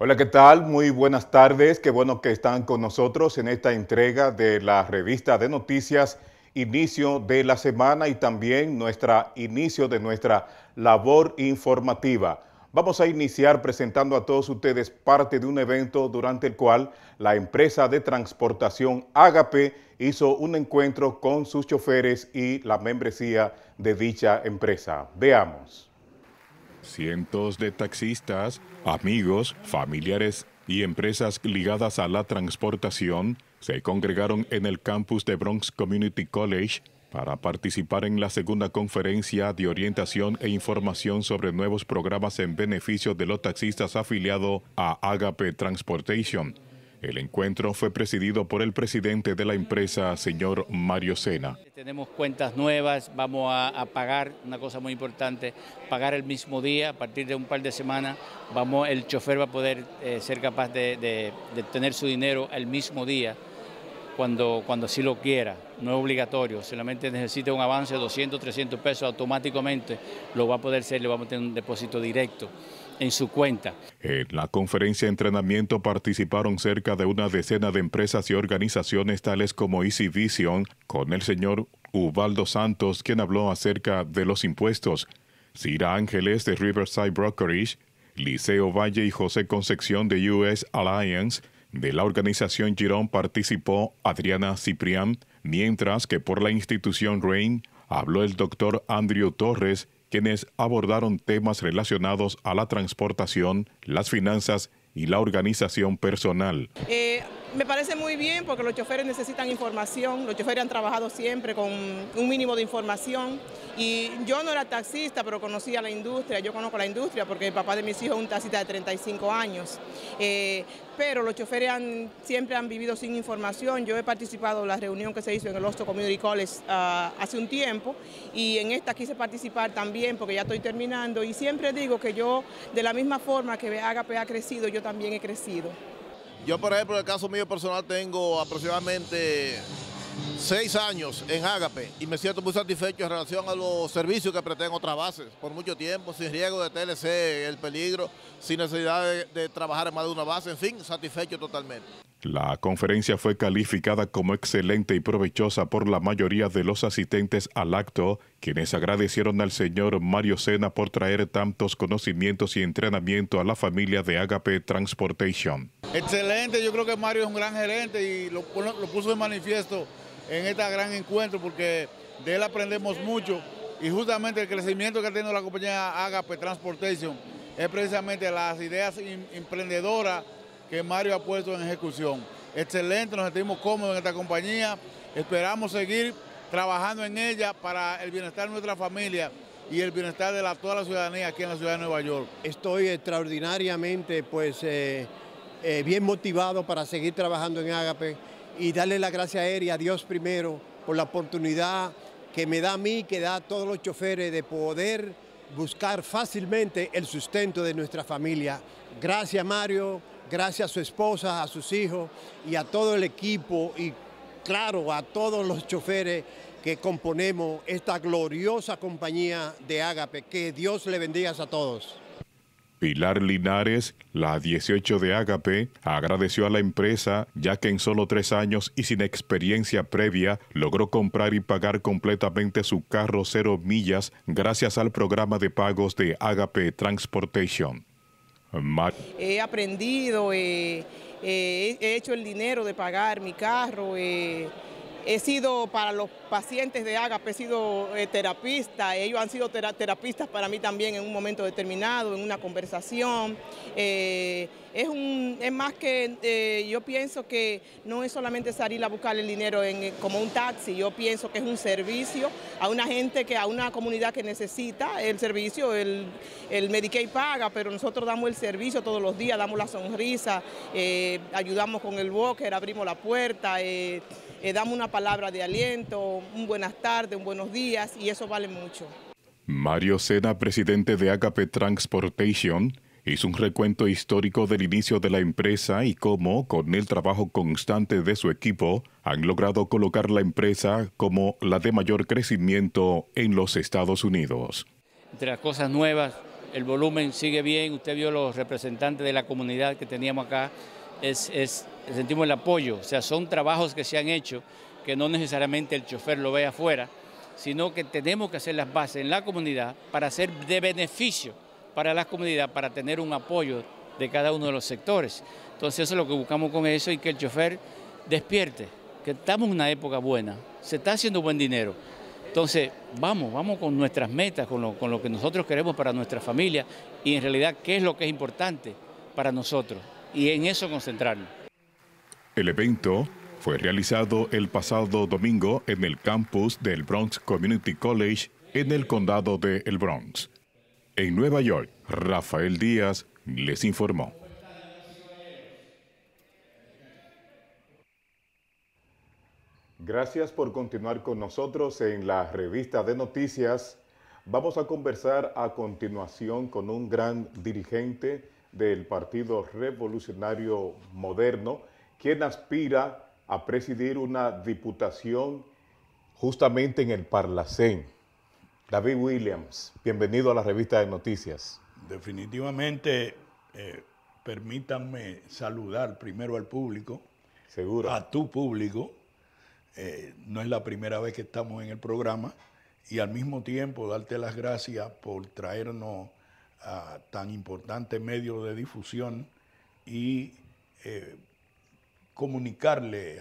Hola, ¿qué tal? Muy buenas tardes. Qué bueno que están con nosotros en esta entrega de la revista de noticias Inicio de la Semana y también inicio de nuestra labor informativa. Vamos a iniciar presentando a todos ustedes parte de un evento durante el cual la empresa de transportación Ágape hizo un encuentro con sus choferes y la membresía de dicha empresa. Veamos. Cientos de taxistas, amigos, familiares y empresas ligadas a la transportación se congregaron en el campus de Bronx Community College para participar en la segunda conferencia de orientación e información sobre nuevos programas en beneficio de los taxistas afiliados a Ágape Transportation. El encuentro fue presidido por el presidente de la empresa, señor Mario Sena. Tenemos cuentas nuevas, vamos a pagar, una cosa muy importante, pagar el mismo día. A partir de un par de semanas el chofer va a poder ser capaz de tener su dinero el mismo día cuando así lo quiera. No es obligatorio, solamente necesita un avance de 200, 300 pesos, automáticamente lo va a poder hacer, le vamos a tener un depósito directo en su cuenta. En la conferencia de entrenamiento participaron cerca de una decena de empresas y organizaciones tales como Easy Vision, con el señor Ubaldo Santos, quien habló acerca de los impuestos, Cira Ángeles de Riverside Brokerage, Liceo Valle y José Concepción de US Alliance. De la organización Girón participó Adriana Ciprián, mientras que por la institución RAIN habló el doctor Andrew Torres, quienes abordaron temas relacionados a la transportación, las finanzas y la organización personal. Me parece muy bien porque los choferes necesitan información, los choferes han trabajado siempre con un mínimo de información y yo no era taxista, pero conocía la industria, yo conozco la industria porque el papá de mis hijos es un taxista de 35 años, pero los choferes siempre han vivido sin información. Yo he participado en la reunión que se hizo en el Boston Community College hace un tiempo y en esta quise participar también porque ya estoy terminando y siempre digo que yo, de la misma forma que Ágape ha crecido, yo también he crecido. Yo, por ejemplo, en el caso mío personal, tengo aproximadamente 6 años en Ágape y me siento muy satisfecho en relación a los servicios que presté en otras bases por mucho tiempo, sin riesgo de TLC, el peligro, sin necesidad de trabajar en más de una base, en fin, satisfecho totalmente. La conferencia fue calificada como excelente y provechosa por la mayoría de los asistentes al acto, quienes agradecieron al señor Mario Sena por traer tantos conocimientos y entrenamiento a la familia de Ágape Transportation. Excelente, yo creo que Mario es un gran gerente y lo puso de manifiesto en este gran encuentro porque de él aprendemos mucho y justamente el crecimiento que ha tenido la compañía Ágape Transportation es precisamente las ideas emprendedoras que Mario ha puesto en ejecución. Excelente, nos sentimos cómodos en esta compañía, esperamos seguir trabajando en ella para el bienestar de nuestra familia y el bienestar de toda la ciudadanía aquí en la ciudad de Nueva York. Estoy extraordinariamente bien motivado para seguir trabajando en Ágape y darle las gracias a él y a Dios primero por la oportunidad que me da a mí, que da a todos los choferes de poder buscar fácilmente el sustento de nuestra familia. Gracias, Mario. Gracias a su esposa, a sus hijos y a todo el equipo y claro, a todos los choferes que componemos esta gloriosa compañía de Ágape. Que Dios le bendiga a todos. Pilar Linares, la 18 de Ágape, agradeció a la empresa ya que en solo 3 años y sin experiencia previa logró comprar y pagar completamente su carro 0 millas gracias al programa de pagos de Ágape Transportation. He aprendido, he hecho el dinero de pagar mi carro, he sido para los pacientes de Ágape, he sido terapista, ellos han sido terapistas para mí también en un momento determinado, en una conversación. Es más que, yo pienso que no es solamente salir a buscar el dinero como un taxi, yo pienso que es un servicio a una gente, a una comunidad que necesita el servicio, el Medicaid paga, pero nosotros damos el servicio todos los días, damos la sonrisa, ayudamos con el walker, abrimos la puerta, damos una palabra de aliento, un buenas tardes, un buenos días, y eso vale mucho. Mario Sena, presidente de Ágape Transportation, hizo un recuento histórico del inicio de la empresa y cómo, con el trabajo constante de su equipo, han logrado colocar la empresa como la de mayor crecimiento en los Estados Unidos. Entre las cosas nuevas, el volumen sigue bien, usted vio los representantes de la comunidad que teníamos acá, sentimos el apoyo, o sea, son trabajos que se han hecho, que no necesariamente el chofer lo ve afuera, sino que tenemos que hacer las bases en la comunidad para ser de beneficio para la comunidad, para tener un apoyo de cada uno de los sectores. Entonces eso es lo que buscamos con eso y que el chofer despierte, que estamos en una época buena, se está haciendo buen dinero. Entonces vamos con nuestras metas, con lo que nosotros queremos para nuestra familia y en realidad qué es lo que es importante para nosotros y en eso concentrarnos. El evento fue realizado el pasado domingo en el campus del Bronx Community College en el condado de El Bronx. En Nueva York, Rafael Díaz les informó. Gracias por continuar con nosotros en la revista de noticias. Vamos a conversar a continuación con un gran dirigente del Partido Revolucionario Moderno, quien aspira a presidir una diputación justamente en el Parlacén. David Williams, bienvenido a la revista de noticias. Definitivamente, permítanme saludar primero al público, Seguro. a tu público. No es la primera vez que estamos en el programa y al mismo tiempo darte las gracias por traernos a tan importante medio de difusión y comunicarle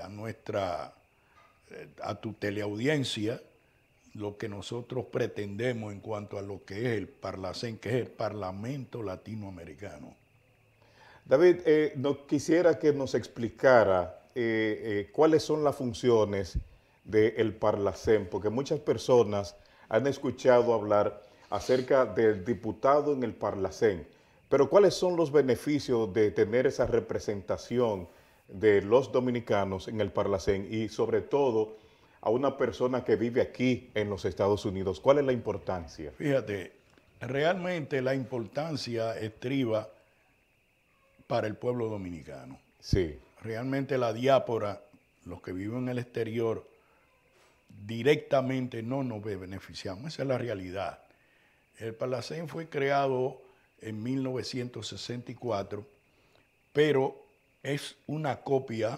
a tu teleaudiencia lo que nosotros pretendemos en cuanto a lo que es el Parlacén, que es el Parlamento Latinoamericano. David, no quisiera que nos explicara cuáles son las funciones del Parlacén, porque muchas personas han escuchado hablar acerca del diputado en el Parlacén, pero ¿cuáles son los beneficios de tener esa representación de los dominicanos en el Parlacén y sobre todo a una persona que vive aquí en los Estados Unidos? ¿Cuál es la importancia? Fíjate, realmente la importancia estriba para el pueblo dominicano. Sí. Realmente la diáspora, los que viven en el exterior, directamente no nos beneficiamos. Esa es la realidad. El Parlacén fue creado en 1964, pero es una copia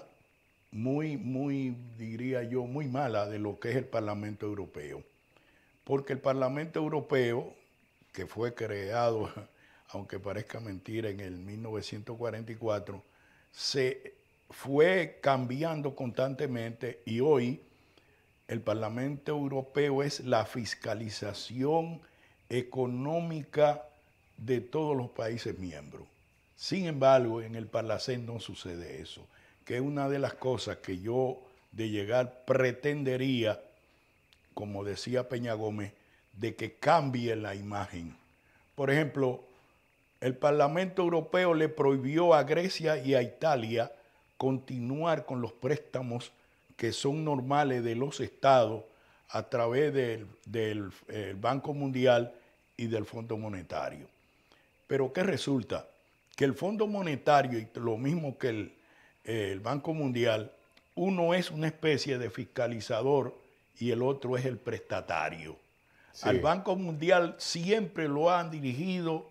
diría yo, muy mala de lo que es el Parlamento Europeo. Porque el Parlamento Europeo, que fue creado, aunque parezca mentira, en el 1944, se fue cambiando constantemente y hoy el Parlamento Europeo es la fiscalización económica de todos los países miembros. Sin embargo, en el Parlacén no sucede eso, que es una de las cosas que yo de llegar pretendería, como decía Peña Gómez, de que cambie la imagen. Por ejemplo, el Parlamento Europeo le prohibió a Grecia y a Italia continuar con los préstamos que son normales de los estados a través del Banco Mundial y del Fondo Monetario. Pero ¿qué resulta? Que el Fondo Monetario, y lo mismo que el Banco Mundial, uno es una especie de fiscalizador y el otro es el prestatario. Sí. Al Banco Mundial siempre lo han dirigido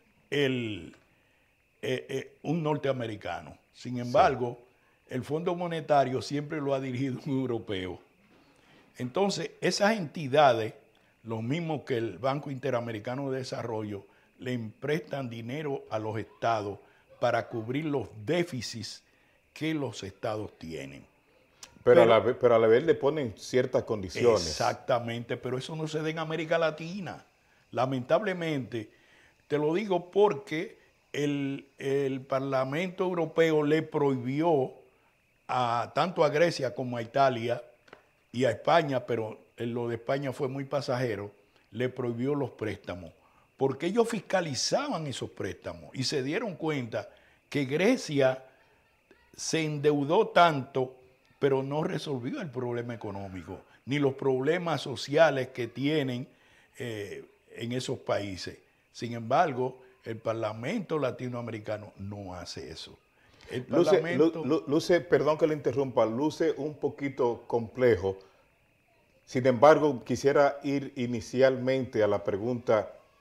un norteamericano. Sin embargo, sí, el Fondo Monetario siempre lo ha dirigido un europeo. Entonces, esas entidades, lo mismo que el Banco Interamericano de Desarrollo, le prestan dinero a los estados para cubrir los déficits que los estados tienen. Pero a la vez le ponen ciertas condiciones. Exactamente, pero eso no se da en América Latina. Lamentablemente, te lo digo porque el Parlamento Europeo le prohibió tanto a Grecia como a Italia y a España, pero lo de España fue muy pasajero, le prohibió los préstamos, porque ellos fiscalizaban esos préstamos y se dieron cuenta que Grecia se endeudó tanto, pero no resolvió el problema económico, ni los problemas sociales que tienen en esos países. Sin embargo, el Parlamento Latinoamericano no hace eso. El Parlamento... Luce, perdón que le interrumpa, luce un poquito complejo. Sin embargo, quisiera ir inicialmente a la pregunta,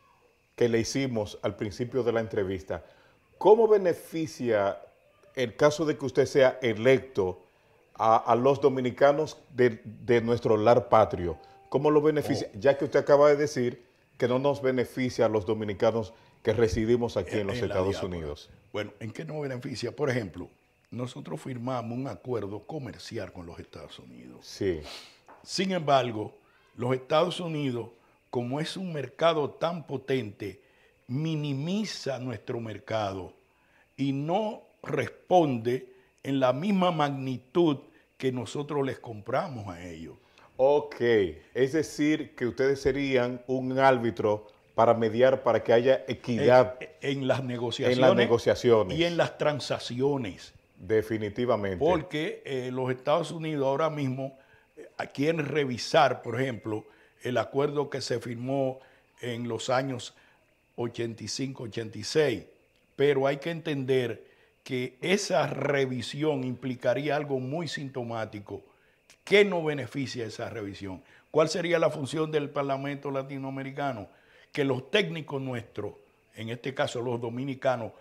que le hicimos al principio de la entrevista, ¿cómo beneficia el caso de que usted sea electo a los dominicanos de nuestro lar patrio? ¿Cómo lo beneficia? Ya que usted acaba de decir que no nos beneficia a los dominicanos que residimos aquí en los Estados Unidos. Bueno, ¿en qué nos beneficia? Por ejemplo, nosotros firmamos un acuerdo comercial con los Estados Unidos. Sí. Sin embargo, los Estados Unidos, como es un mercado tan potente, minimiza nuestro mercado y no responde en la misma magnitud que nosotros les compramos a ellos. Ok, es decir, que ustedes serían un árbitro para mediar, para que haya equidad en las negociaciones, y en las transacciones. Definitivamente. Porque los Estados Unidos ahora mismo quieren revisar, por ejemplo, el acuerdo que se firmó en los años 85-86, pero hay que entender que esa revisión implicaría algo muy sintomático. ¿Qué nos beneficia esa revisión? ¿Cuál sería la función del Parlamento latinoamericano? Que los técnicos nuestros, en este caso los dominicanos,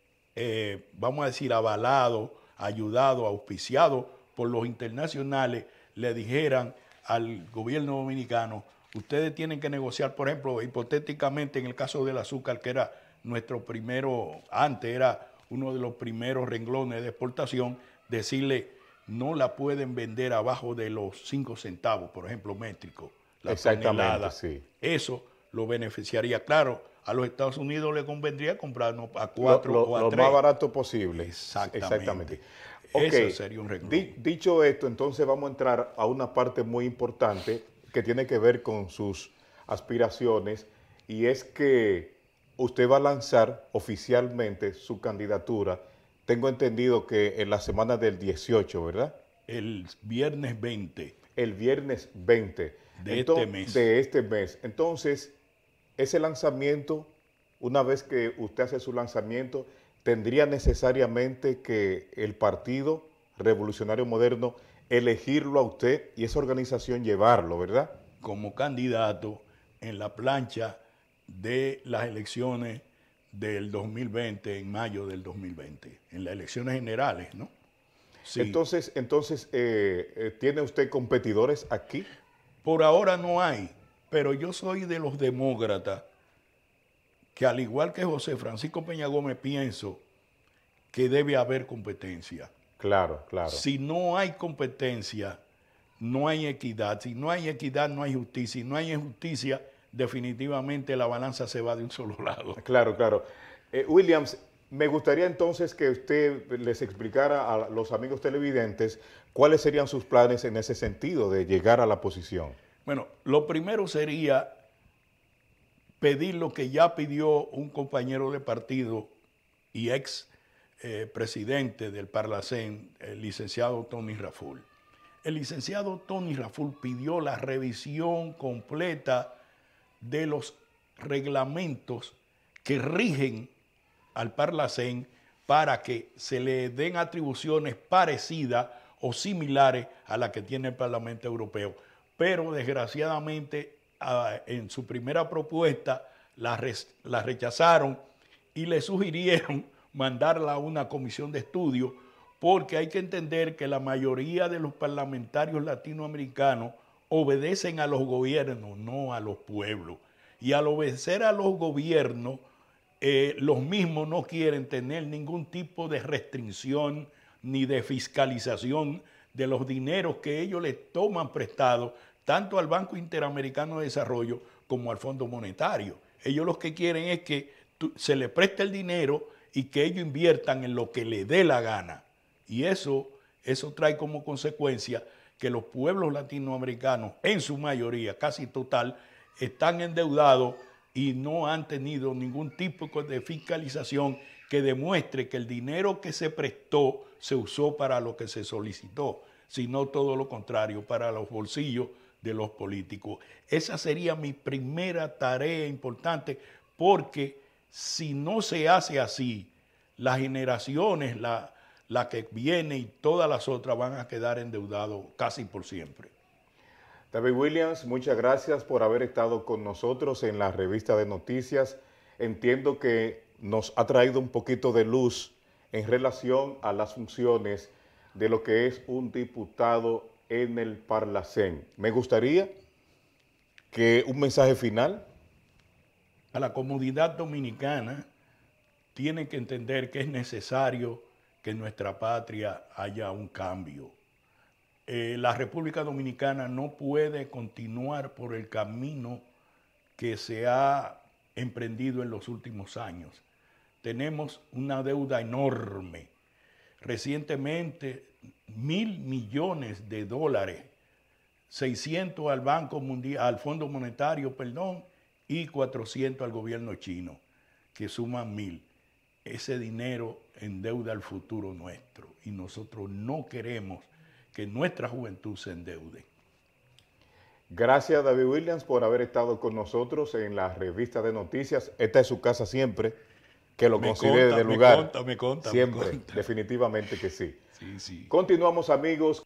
vamos a decir avalados, ayudados, auspiciados por los internacionales, le dijeran al gobierno dominicano, ustedes tienen que negociar, por ejemplo, hipotéticamente en el caso del azúcar, que era nuestro primero, antes era uno de los primeros renglones de exportación, decirle, no la pueden vender abajo de los 5 centavos, por ejemplo, métrico, la tonelada. Sí. Eso lo beneficiaría. Claro, a los Estados Unidos le convendría comprarnos a 4 o a 3. Lo más barato posible. Exactamente. Okay. Eso sería un renglón. Dicho esto, entonces vamos a entrar a una parte muy importante que tiene que ver con sus aspiraciones, y es que usted va a lanzar oficialmente su candidatura. Tengo entendido que en la semana del 18, ¿verdad? El viernes 20. El viernes 20. De este mes. Entonces, ese lanzamiento, una vez que usted hace su lanzamiento, tendría necesariamente que el Partido Revolucionario Moderno elegirlo a usted y esa organización llevarlo, ¿verdad? Como candidato en la plancha de las elecciones del 2020, en mayo del 2020, en las elecciones generales, ¿no? Sí. Entonces, ¿tiene usted competidores aquí? Por ahora no hay, pero yo soy de los demócratas que, al igual que José Francisco Peña Gómez, pienso que debe haber competencia. Claro, claro. Si no hay competencia, no hay equidad. Si no hay equidad, no hay justicia. Si no hay justicia, definitivamente la balanza se va de un solo lado. Claro, claro. Williams, me gustaría entonces que usted les explicara a los amigos televidentes cuáles serían sus planes en ese sentido de llegar a la posición. Bueno, lo primero sería pedir lo que ya pidió un compañero de partido y ex presidente del Parlacén, el licenciado Tony Raful. El licenciado Tony Raful pidió la revisión completa de los reglamentos que rigen al Parlacén para que se le den atribuciones parecidas o similares a las que tiene el Parlamento Europeo. Pero desgraciadamente en su primera propuesta la rechazaron y le sugirieron mandarla a una comisión de estudio, porque hay que entender que la mayoría de los parlamentarios latinoamericanos obedecen a los gobiernos, no a los pueblos. Y al obedecer a los gobiernos, los mismos no quieren tener ningún tipo de restricción ni de fiscalización de los dineros que ellos les toman prestados, tanto al Banco Interamericano de Desarrollo como al Fondo Monetario. Ellos lo que quieren es que se les preste el dinero y que ellos inviertan en lo que les dé la gana. Y eso trae como consecuencia que los pueblos latinoamericanos, en su mayoría, casi total, están endeudados y no han tenido ningún tipo de fiscalización que demuestre que el dinero que se prestó se usó para lo que se solicitó, sino todo lo contrario, para los bolsillos de los políticos. Esa sería mi primera tarea importante, porque si no se hace así, las generaciones, la que viene y todas las otras van a quedar endeudados casi por siempre. David Williams, muchas gracias por haber estado con nosotros en la revista de noticias entiendo que nos ha traído un poquito de luz en relación a las funciones de lo que es un diputado en el Parlacén. Me gustaría que un mensaje final. A la comunidad dominicana tiene que entender que es necesario que en nuestra patria haya un cambio. La República Dominicana no puede continuar por el camino que se ha emprendido en los últimos años. Tenemos una deuda enorme. Recientemente, $1.000 millones, 600 al Banco Mundial, al Fondo Monetario, y 400 al gobierno chino, que suman 1.000. Ese dinero endeuda el futuro nuestro y nosotros no queremos que nuestra juventud se endeude. Gracias, David Williams, por haber estado con nosotros en la revista de noticias. Esta es su casa siempre, que lo considere de lugar. Me conta. Siempre, definitivamente que sí. Sí. Continuamos, amigos.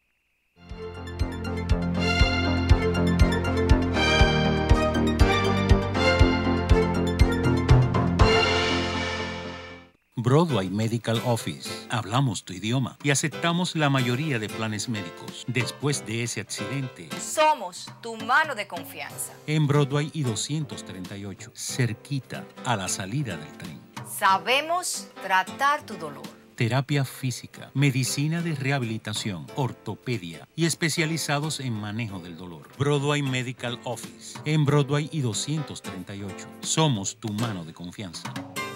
Broadway Medical Office. Hablamos tu idioma y aceptamos la mayoría de planes médicos. Después de ese accidente, somos tu mano de confianza. En Broadway y 238, cerquita a la salida del tren. Sabemos tratar tu dolor. Terapia física, medicina de rehabilitación, ortopedia y especializados en manejo del dolor. Broadway Medical Office. En Broadway y 238. Somos tu mano de confianza.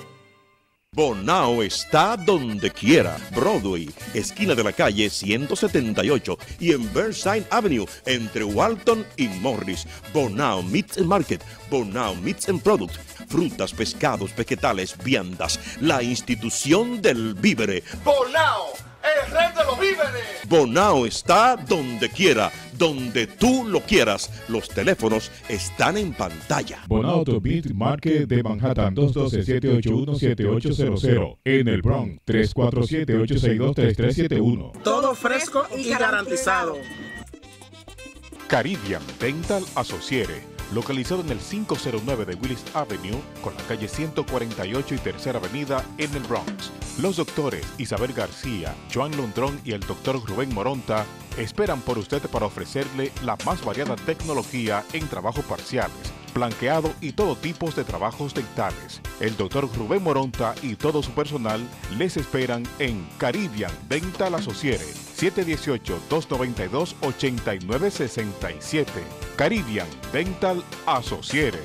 Bonao está donde quiera. Broadway, esquina de la calle 178 y en Burnside Avenue, entre Walton y Morris. Bonao Meat and Market, Bonao Meats and Products, frutas, pescados, vegetales, viandas, la institución del vívere. Bonao, el rey de los víveres. Bonao está donde quiera, donde tú lo quieras. Los teléfonos están en pantalla. Bonao Meat Market de Manhattan, 227-881-7800. En el Bronx, 347-862-3371. Todo fresco y garantizado. Caribbean Dental Associates, localizado en el 509 de Willis Avenue, con la calle 148 y Tercera Avenida en el Bronx. Los doctores Isabel García, Joan Lundrón y el doctor Rubén Moronta esperan por usted para ofrecerle la más variada tecnología en trabajos parciales, blanqueado y todo tipo de trabajos dentales. El doctor Rubén Moronta y todo su personal les esperan en Caribbean Dental Associates, 718-292-8967. Caribbean Dental Associates.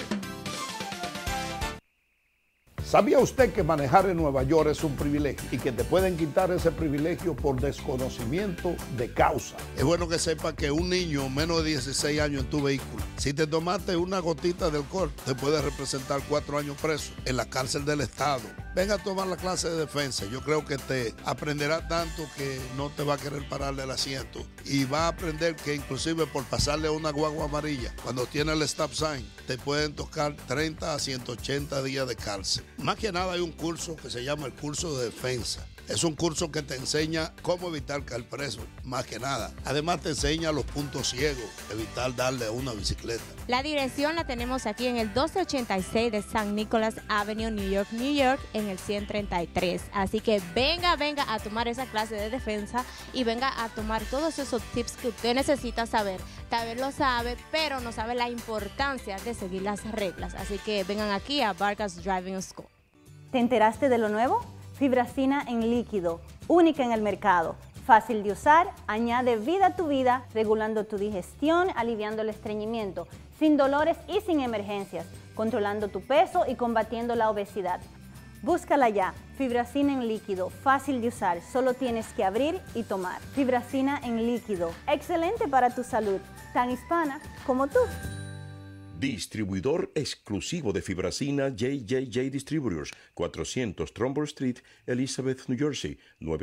¿Sabía usted que manejar en Nueva York es un privilegio y que te pueden quitar ese privilegio por desconocimiento de causa? Es bueno que sepa que un niño menos de 16 años en tu vehículo, si te tomaste una gotita de alcohol, te puede representar 4 años preso en la cárcel del Estado. Venga a tomar la clase de defensa. Yo creo que te aprenderá tanto que no te va a querer pararle el asiento. Y va a aprender que inclusive por pasarle una guagua amarilla, cuando tiene el stop sign, te pueden tocar 30 a 180 días de cárcel. Más que nada hay un curso que se llama el curso de defensa. Es un curso que te enseña cómo evitar caer preso, más que nada. Además te enseña los puntos ciegos, evitar darle a una bicicleta. La dirección la tenemos aquí en el 1286 de San Nicolás Avenue, New York, en el 133. Así que venga a tomar esa clase de defensa y venga a tomar todos esos tips que usted necesita saber. Tal vez lo sabe, pero no sabe la importancia de seguir las reglas. Así que vengan aquí a Vargas Driving School. ¿Te enteraste de lo nuevo? Fibracina en líquido, única en el mercado, fácil de usar, añade vida a tu vida, regulando tu digestión, aliviando el estreñimiento, sin dolores y sin emergencias, controlando tu peso y combatiendo la obesidad. Búscala ya, Fibracina en líquido, fácil de usar, solo tienes que abrir y tomar. Fibracina en líquido, excelente para tu salud, tan hispana como tú. Distribuidor exclusivo de fibracina JJJ Distributors, 400 Trumbull Street, Elizabeth, New Jersey,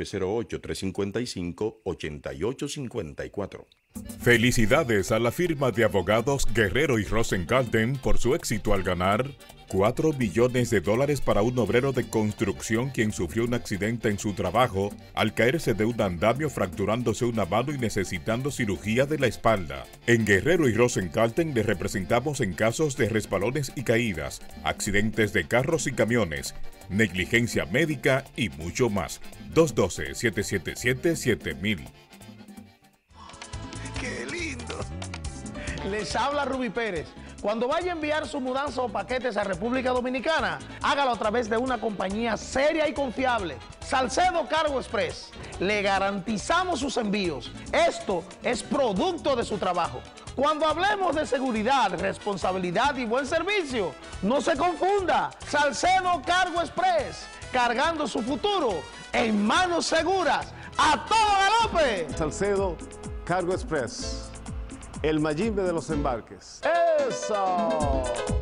908-355-8854. Felicidades a la firma de abogados Guerrero y Rosengarten por su éxito al ganar $4 millones para un obrero de construcción quien sufrió un accidente en su trabajo al caerse de un andamio fracturándose una mano y necesitando cirugía de la espalda. En Guerrero y Rosenkalten le representamos en casos de resbalones y caídas, accidentes de carros y camiones, negligencia médica y mucho más. 212-777-7000. ¡Qué lindo! Les habla Ruby Pérez. Cuando vaya a enviar su mudanza o paquetes a República Dominicana, hágalo a través de una compañía seria y confiable, Salcedo Cargo Express. Le garantizamos sus envíos. Esto es producto de su trabajo. Cuando hablemos de seguridad, responsabilidad y buen servicio, no se confunda. Salcedo Cargo Express, cargando su futuro en manos seguras. ¡A todo galope! Salcedo Cargo Express, el Mayimbe de los embarques. ¡Eso!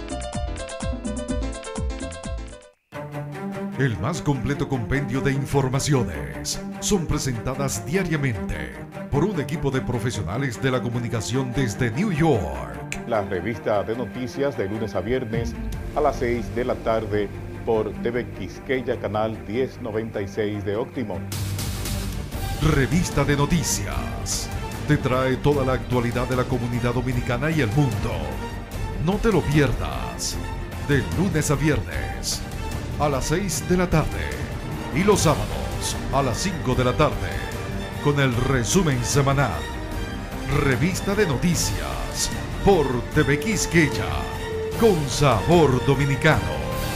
El más completo compendio de informaciones son presentadas diariamente por un equipo de profesionales de la comunicación desde New York. La revista de noticias de lunes a viernes a las 6 de la tarde por TV Quisqueya, canal 1096 de Óptimo. Revista de noticias. Te trae toda la actualidad de la comunidad dominicana y el mundo. No te lo pierdas. De lunes a viernes a las 6 de la tarde y los sábados a las 5 de la tarde con el resumen semanal. Revista de noticias por TV Quisqueya con sabor dominicano.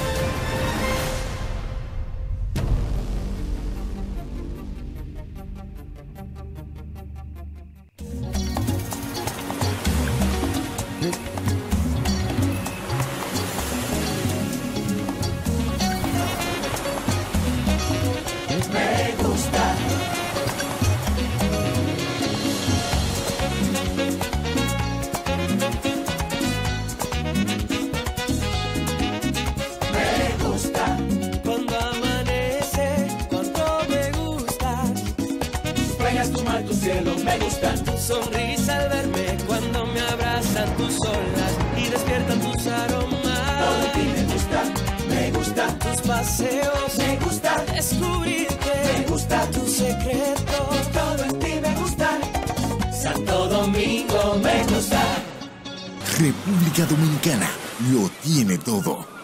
Sonrisa al verme cuando me abrazan tus olas y despiertan tus aromas. Todo en ti me gusta tus paseos, me gusta descubrirte, me gusta tus secretos. Todo en ti me gusta, Santo Domingo me gusta. República Dominicana lo tiene todo.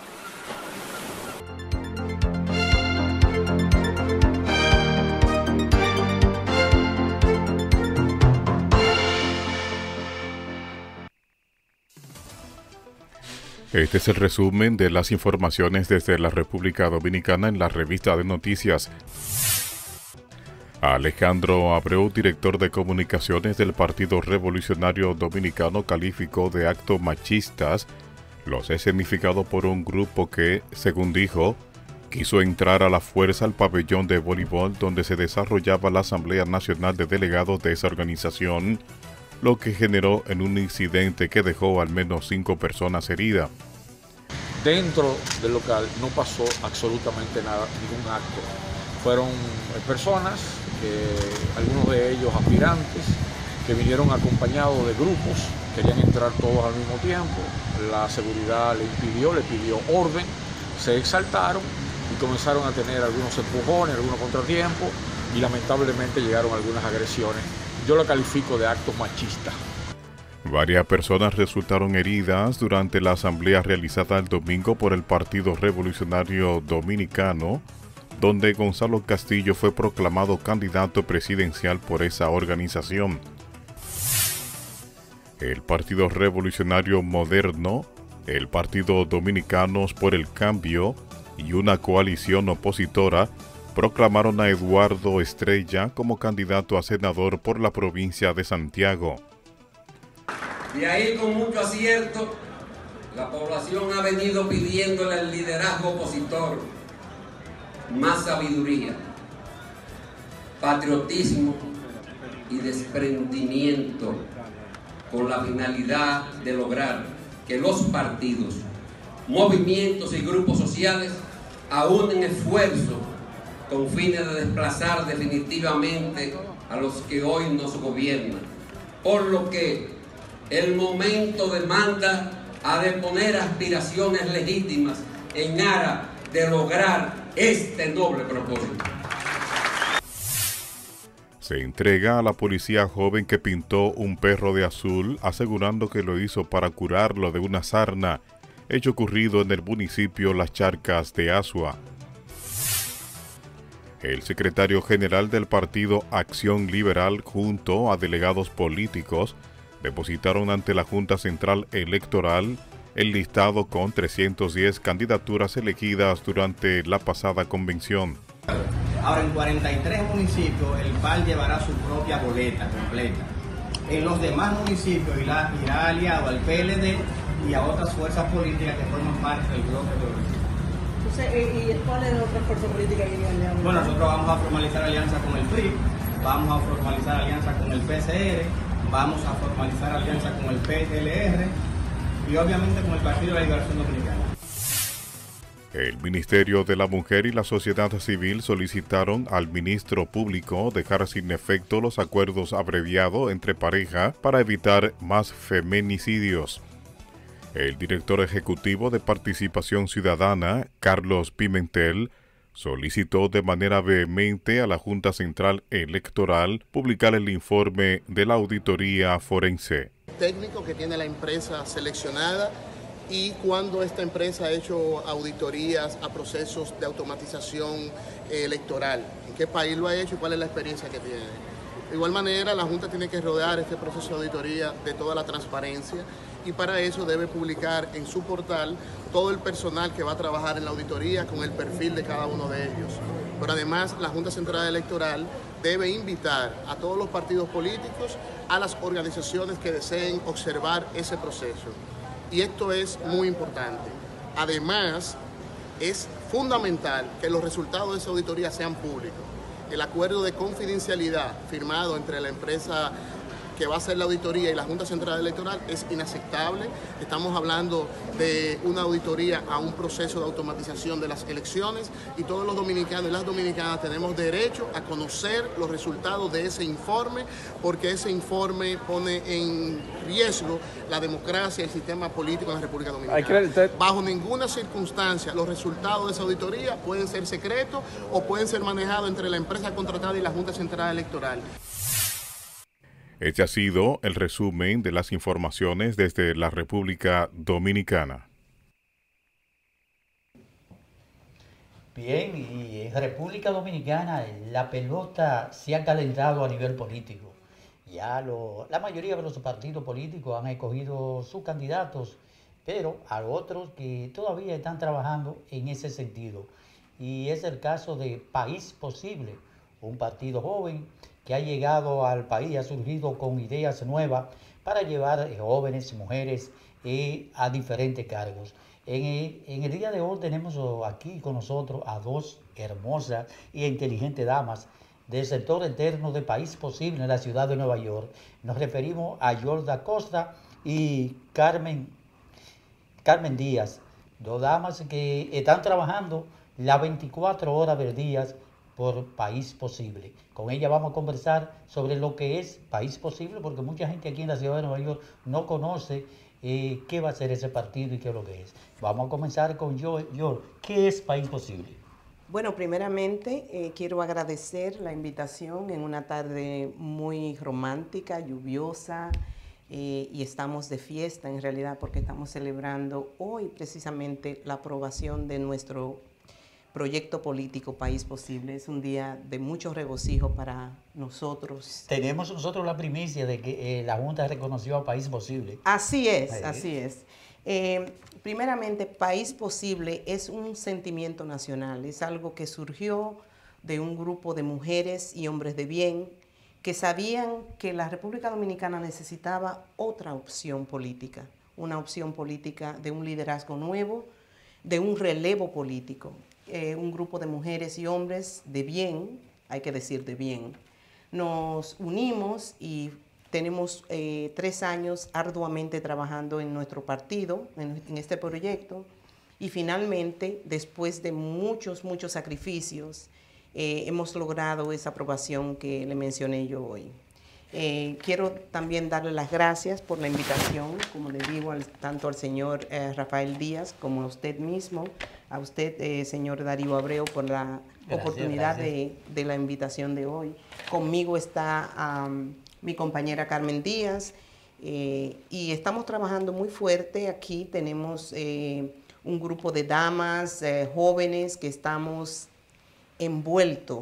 Este es el resumen de las informaciones desde la República Dominicana en la revista de noticias. Alejandro Abreu, director de comunicaciones del Partido Revolucionario Dominicano, calificó de actos machistas los escenificados por un grupo que, según dijo, quiso entrar a la fuerza al pabellón de voleibol donde se desarrollaba la Asamblea Nacional de Delegados de esa organización, lo que generó en un incidente que dejó al menos 5 personas heridas. Dentro del local no pasó absolutamente nada, ningún acto. Fueron personas, algunos de ellos aspirantes, que vinieron acompañados de grupos, querían entrar todos al mismo tiempo. La seguridad le pidió orden, se exaltaron y comenzaron a tener algunos empujones, algunos contratiempos y lamentablemente llegaron algunas agresiones. Yo lo califico de actos machistas. Varias personas resultaron heridas durante la asamblea realizada el domingo por el Partido Revolucionario Dominicano, donde Gonzalo Castillo fue proclamado candidato presidencial por esa organización. El Partido Revolucionario Moderno, el Partido Dominicanos por el Cambio y una coalición opositora proclamaron a Eduardo Estrella como candidato a senador por la provincia de Santiago. De ahí, con mucho acierto, la población ha venido pidiéndole al liderazgo opositor más sabiduría, patriotismo y desprendimiento, con la finalidad de lograr que los partidos, movimientos y grupos sociales aúnen esfuerzos con fines de desplazar definitivamente a los que hoy nos gobiernan, por lo que el momento demanda a deponer aspiraciones legítimas en aras de lograr este noble propósito. Se entrega a la policía joven que pintó un perro de azul, asegurando que lo hizo para curarlo de una sarna, hecho ocurrido en el municipio Las Charcas de Azua. El secretario general del partido Acción Liberal, junto a delegados políticos, depositaron ante la Junta Central Electoral el listado con 310 candidaturas elegidas durante la pasada convención. Ahora, en 43 municipios, el PAL llevará su propia boleta completa. En los demás municipios irá aliado al PLD y a otras fuerzas políticas que forman parte del bloque progresista. ¿Y cuál es la otra fuerza política que irían aliados? Bueno, nosotros vamos a formalizar alianza con el PRI, vamos a formalizar alianza con el PCR, vamos a formalizar alianza con el PLR y obviamente con el Partido de la Liberación Dominicana. El Ministerio de la Mujer y la Sociedad Civil solicitaron al ministro público dejar sin efecto los acuerdos abreviados entre pareja para evitar más feminicidios. El director ejecutivo de Participación Ciudadana, Carlos Pimentel, solicitó de manera vehemente a la Junta Central Electoral publicar el informe de la auditoría forense. Técnico que tiene la empresa seleccionada y cuando esta empresa ha hecho auditorías a procesos de automatización electoral. ¿En qué país lo ha hecho y cuál es la experiencia que tiene? De igual manera, la Junta tiene que rodear este proceso de auditoría de toda la transparencia y para eso debe publicar en su portal todo el personal que va a trabajar en la auditoría con el perfil de cada uno de ellos. Pero además, la Junta Central Electoral debe invitar a todos los partidos políticos, a las organizaciones que deseen observar ese proceso. Y esto es muy importante. Además, es fundamental que los resultados de esa auditoría sean públicos. El acuerdo de confidencialidad firmado entre la empresa que va a hacer la auditoría y la Junta Central Electoral es inaceptable. Estamos hablando de una auditoría a un proceso de automatización de las elecciones y todos los dominicanos y las dominicanas tenemos derecho a conocer los resultados de ese informe porque ese informe pone en riesgo la democracia y el sistema político en la República Dominicana. Bajo ninguna circunstancia los resultados de esa auditoría pueden ser secretos o pueden ser manejados entre la empresa contratada y la Junta Central Electoral. Este ha sido el resumen de las informaciones desde la República Dominicana. Bien, y en República Dominicana la pelota se ha calentado a nivel político. Ya la mayoría de los partidos políticos han escogido sus candidatos, pero hay otros que todavía están trabajando en ese sentido. Y es el caso de País Posible, un partido joven que ha llegado al país, ha surgido con ideas nuevas para llevar jóvenes, mujeres a diferentes cargos. En el día de hoy tenemos aquí con nosotros a dos hermosas e inteligentes damas del sector interno de País Posible en la ciudad de Nueva York. Nos referimos a Yolda Costa y Carmen Díaz, dos damas que están trabajando las 24 horas del día por País Posible. Con ella vamos a conversar sobre lo que es País Posible, porque mucha gente aquí en la ciudad de Nueva York no conoce qué va a ser ese partido y qué es lo que es. Vamos a comenzar con Yol. ¿Qué es País Posible? Bueno, primeramente quiero agradecer la invitación en una tarde muy romántica, lluviosa, y estamos de fiesta en realidad porque estamos celebrando hoy precisamente la aprobación de nuestro proyecto político País Posible. Es un día de mucho regocijo para nosotros. Tenemos nosotros la primicia de que la Junta reconoció a País Posible. Así es, así es. Primeramente, País Posible es un sentimiento nacional, es algo que surgió de un grupo de mujeres y hombres de bien que sabían que la República Dominicana necesitaba otra opción política, una opción política de un liderazgo nuevo, de un relevo político. Un grupo de mujeres y hombres de bien, hay que decir de bien, nos unimos y tenemos 3 años arduamente trabajando en nuestro partido, en este proyecto, y finalmente, después de muchos sacrificios, hemos logrado esa aprobación que le mencioné yo hoy. Quiero también darle las gracias por la invitación, como le digo, tanto al señor Rafael Díaz como a usted mismo, a usted, señor Darío Abreu, por la oportunidad de la invitación de hoy. Conmigo está mi compañera Carmen Díaz, y estamos trabajando muy fuerte. Aquí tenemos un grupo de damas jóvenes que estamos envueltos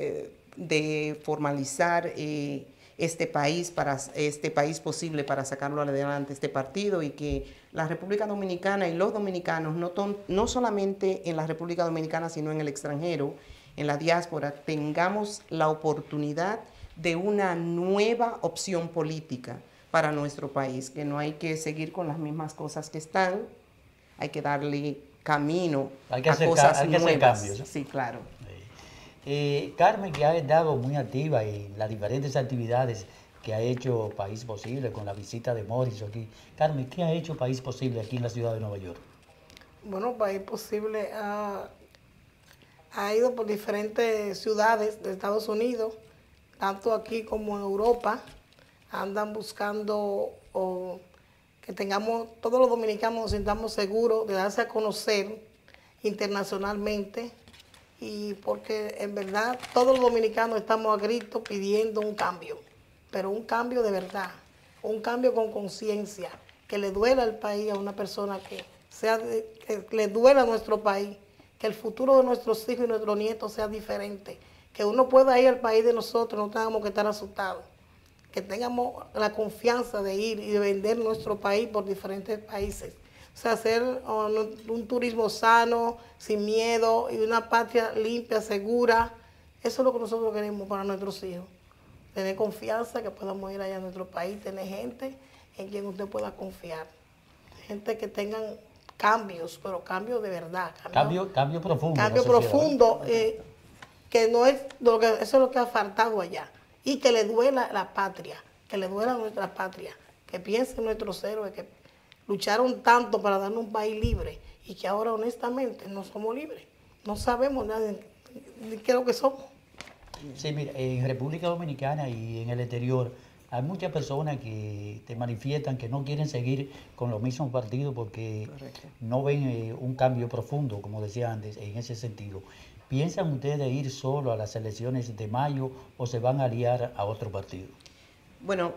de formalizar este país posible para sacarlo adelante, este partido, y que la República Dominicana y los dominicanos, no solamente en la República Dominicana, sino en el extranjero, en la diáspora, tengamos la oportunidad de una nueva opción política para nuestro país, que no hay que seguir con las mismas cosas que están, hay que darle camino a cosas nuevas. Hacer cambios. Sí, claro. Carmen, que ha estado muy activa en las diferentes actividades que ha hecho País Posible con la visita de Morris aquí. Carmen, ¿qué ha hecho País Posible aquí en la ciudad de Nueva York? Bueno, País Posible ha ido por diferentes ciudades de Estados Unidos, tanto aquí como en Europa. Andan buscando que todos los dominicanos nos sintamos seguros de darse a conocer internacionalmente, y porque en verdad todos los dominicanos estamos a gritos pidiendo un cambio, pero un cambio de verdad, un cambio con conciencia, que le duela al país a una persona que le duela a nuestro país, que el futuro de nuestros hijos y nuestros nietos sea diferente, que uno pueda ir al país de nosotros, no tengamos que estar asustados, que tengamos la confianza de ir y de vender nuestro país por diferentes países. O sea, hacer un turismo sano, sin miedo, y una patria limpia, segura. Eso es lo que nosotros queremos para nuestros hijos. Tener confianza, que podamos ir allá a nuestro país, tener gente en quien usted pueda confiar. Gente que tengan cambios, pero cambios de verdad. Cambio profundo. Cambio profundo, que no es eso es lo que ha faltado allá. Y que le duela la patria, que le duela nuestra patria, que piensen nuestros héroes, que lucharon tanto para darnos un país libre y que ahora honestamente no somos libres. No sabemos nada ni qué es lo que somos. Sí, mira, en República Dominicana y en el exterior hay muchas personas que te manifiestan que no quieren seguir con los mismos partidos porque no ven un cambio profundo, como decía antes, en ese sentido. ¿Piensan ustedes ir solo a las elecciones de mayo o se van a aliar a otro partido? Bueno,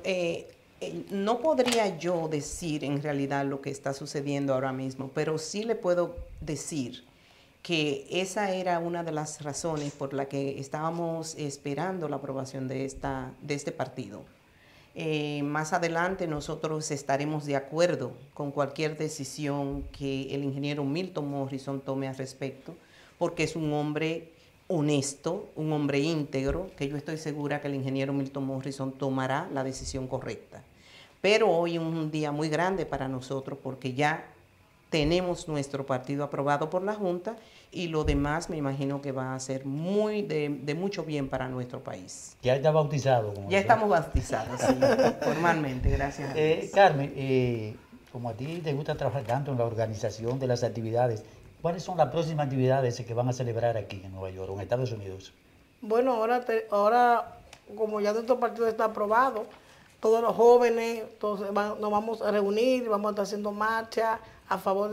no podría yo decir en realidad lo que está sucediendo ahora mismo, pero sí le puedo decir que esa era una de las razones por la que estábamos esperando la aprobación de este partido. Más adelante nosotros estaremos de acuerdo con cualquier decisión que el ingeniero Milton Morrison tome al respecto, porque es un hombre honesto, un hombre íntegro, que yo estoy segura que el ingeniero Milton Morrison tomará la decisión correcta. Pero hoy es un día muy grande para nosotros porque ya tenemos nuestro partido aprobado por la Junta y lo demás me imagino que va a ser de mucho bien para nuestro país. ¿Ya está bautizado? Ya estamos bautizados, sí, formalmente, gracias a Dios. Carmen, como a ti te gusta trabajar tanto en la organización de las actividades, ¿cuáles son las próximas actividades que van a celebrar aquí en Nueva York o en Estados Unidos? Bueno, ahora como ya nuestro partido está aprobado, todos los jóvenes nos vamos a reunir, vamos a estar haciendo marcha a favor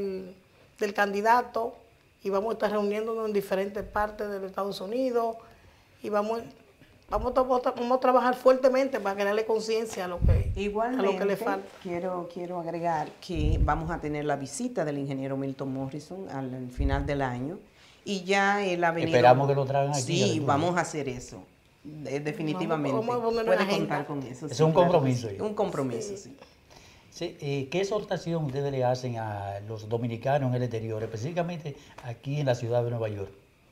del candidato y vamos a estar reuniéndonos en diferentes partes de los Estados Unidos y vamos a trabajar fuertemente para crearle conciencia a lo que le falta. Quiero agregar que vamos a tener la visita del ingeniero Milton Morrison al final del año y ya él ha venido. Esperamos que lo traigan aquí. Sí, vamos a hacer eso. Definitivamente. Puede contar con eso. Es un compromiso. Claro, un compromiso, sí. Sí, ¿qué exhortación ustedes le hacen a los dominicanos en el exterior, específicamente aquí en la ciudad de Nueva York?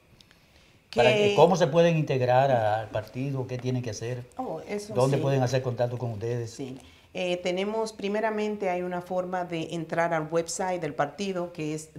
¿Cómo se pueden integrar al partido? ¿Qué tienen que hacer? ¿Dónde pueden hacer contacto con ustedes? Sí. Primeramente hay una forma de entrar al website del partido que es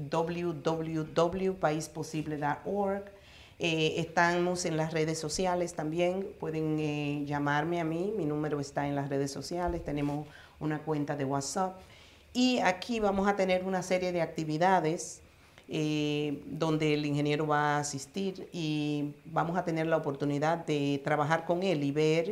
www.paisposible.org. Estamos en las redes sociales también, pueden llamarme a mí, mi número está en las redes sociales, tenemos una cuenta de WhatsApp y aquí vamos a tener una serie de actividades donde el ingeniero va a asistir y vamos a tener la oportunidad de trabajar con él y ver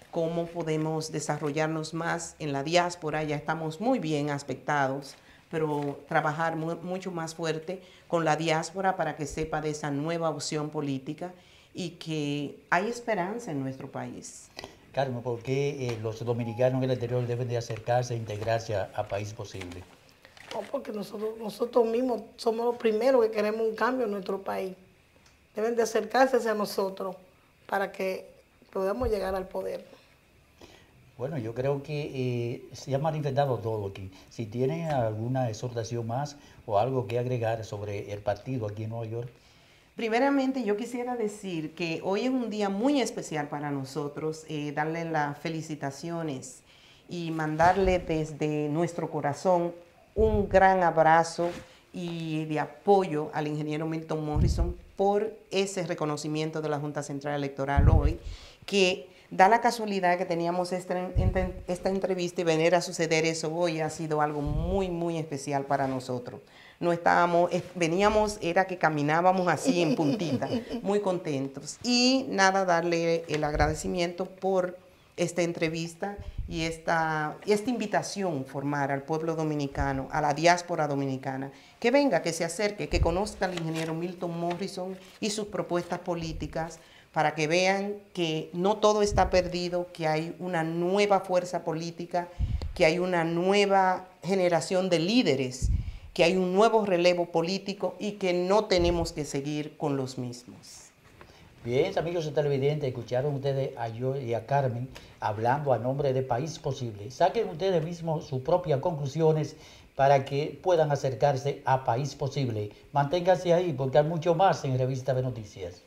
cómo podemos desarrollarnos más en la diáspora. Ya estamos muy bien aspectados, pero trabajar mucho más fuerte con la diáspora para que sepa de esa nueva opción política y que hay esperanza en nuestro país. Carmen, ¿por qué los dominicanos en el exterior deben de acercarse e integrarse a País Posible? No, porque nosotros mismos somos los primeros que queremos un cambio en nuestro país. Deben de acercarse hacia nosotros para que podamos llegar al poder. Bueno, yo creo que se ha manifestado todo aquí. Si tienen alguna exhortación más o algo que agregar sobre el partido aquí en Nueva York. Primeramente, yo quisiera decir que hoy es un día muy especial para nosotros, darle las felicitaciones y mandarle desde nuestro corazón un gran abrazo y de apoyo al ingeniero Milton Morrison por ese reconocimiento de la Junta Central Electoral hoy, que da la casualidad que teníamos esta entrevista y venir a suceder eso hoy ha sido algo muy, muy especial para nosotros. No estábamos, veníamos, era que caminábamos así en puntita, muy contentos. Y nada, darle el agradecimiento por esta entrevista y esta invitación formar al pueblo dominicano, a la diáspora dominicana, que venga, que se acerque, que conozca al ingeniero Milton Morrison y sus propuestas políticas, para que vean que no todo está perdido, que hay una nueva fuerza política, que hay una nueva generación de líderes, que hay un nuevo relevo político y que no tenemos que seguir con los mismos. Bien, amigos televidentes, escucharon ustedes a yo y a Carmen hablando a nombre de País Posible. Saquen ustedes mismos sus propias conclusiones para que puedan acercarse a País Posible. Manténganse ahí porque hay mucho más en Revista de Noticias.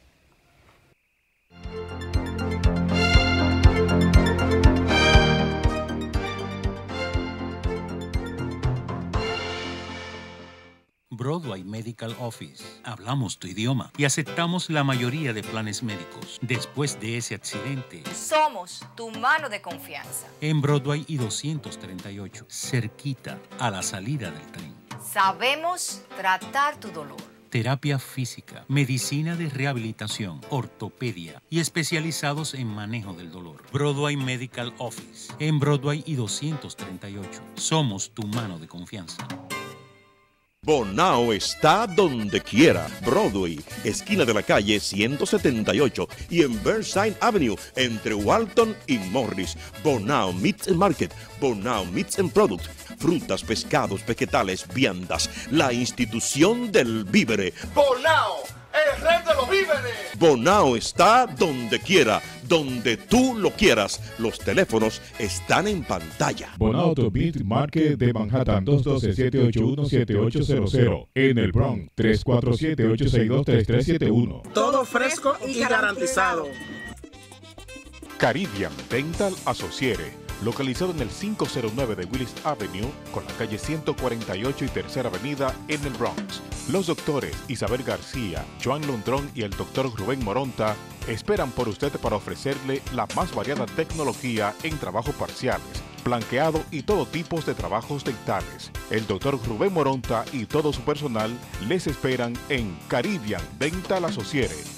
Broadway Medical Office. Hablamos tu idioma y aceptamos la mayoría de planes médicos. Después de ese accidente, somos tu mano de confianza. En Broadway y 238, cerquita a la salida del tren. Sabemos tratar tu dolor. Terapia física, medicina de rehabilitación, ortopedia y especializados en manejo del dolor. Broadway Medical Office. En Broadway y 238. Somos tu mano de confianza. Bonao está donde quiera. Broadway, esquina de la calle 178 y en Burnside Avenue entre Walton y Morris. Bonao Meat Market, Bonao Meats and Products, frutas, pescados, vegetales, viandas, la institución del vívere. Bonao, el rey de los víveres. Bonao está donde quiera, donde tú lo quieras. Los teléfonos están en pantalla. Bonao Meat Market de Manhattan, 212-781-7800. En el Bronx, 347-862-3371. Todo fresco y garantizado. Caribbean Dental Associates, localizado en el 509 de Willis Avenue, con la calle 148 y Tercera Avenida en el Bronx. Los doctores Isabel García, Joan Londrón y el doctor Rubén Moronta esperan por usted para ofrecerle la más variada tecnología en trabajos parciales, blanqueado y todo tipo de trabajos dentales. El doctor Rubén Moronta y todo su personal les esperan en Caribbean Dental Associates,